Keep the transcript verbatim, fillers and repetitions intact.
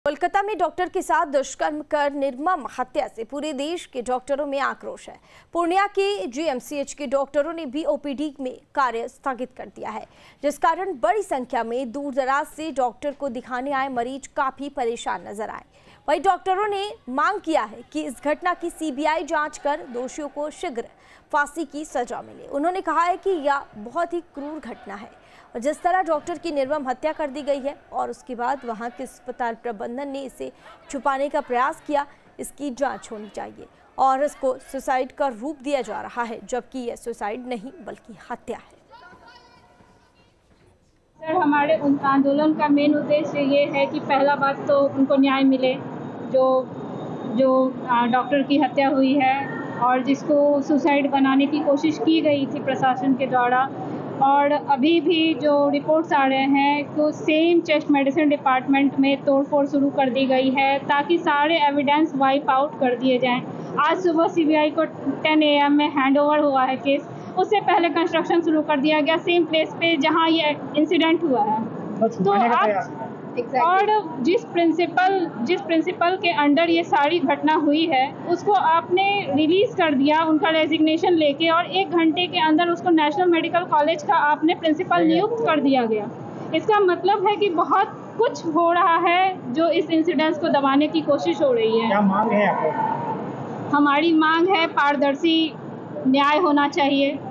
कोलकाता में डॉक्टर के साथ दुष्कर्म कर निर्मम हत्या से पूरे देश के डॉक्टरों में आक्रोश है। पूर्णिया के जीएमसीएच के डॉक्टरों ने भी ओपीडी में कार्य स्थगित कर दिया है, जिस कारण बड़ी संख्या में दूर दराज से डॉक्टर को दिखाने आए मरीज काफी परेशान नजर आए। वहीं डॉक्टरों ने मांग किया है कि इस घटना की सीबीआई जांच कर दोषियों को शीघ्र फांसी की सजा मिले। उन्होंने कहा है कि यह बहुत ही क्रूर घटना है और जिस तरह डॉक्टर की निर्मम हत्या कर दी गई है और उसके बाद वहां के अस्पताल प्रबंधन ने इसे छुपाने का प्रयास किया, इसकी जांच होनी चाहिए और इसको सुसाइड का रूप दिया जा रहा है, जबकि यह सुसाइड नहीं बल्कि हत्या है। सर, हमारे आंदोलन का मेन उद्देश्य ये है कि पहला बात तो उनको न्याय मिले, जो जो डॉक्टर की हत्या हुई है और जिसको सुसाइड बनाने की कोशिश की गई थी प्रशासन के द्वारा। और अभी भी जो रिपोर्ट्स आ रहे हैं तो सेम चेस्ट मेडिसिन डिपार्टमेंट में तोड़फोड़ शुरू कर दी गई है ताकि सारे एविडेंस वाइप आउट कर दिए जाएं। आज सुबह सीबीआई को टेन ए एम में हैंडओवर हुआ है केस, उससे पहले कंस्ट्रक्शन शुरू कर दिया गया सेम प्लेस पे जहां ये इंसिडेंट हुआ है। तो आप exactly. और जिस प्रिंसिपल जिस प्रिंसिपल के अंडर ये सारी घटना हुई है उसको आपने रिलीज कर दिया उनका रेजिग्नेशन लेके, और एक घंटे के अंदर उसको नेशनल मेडिकल कॉलेज का आपने प्रिंसिपल नियुक्त कर दिया गया। इसका मतलब है कि बहुत कुछ हो रहा है जो इस इंसिडेंस को दबाने की कोशिश हो रही है। क्या मांग है आपको? हमारी मांग है पारदर्शी न्याय होना चाहिए।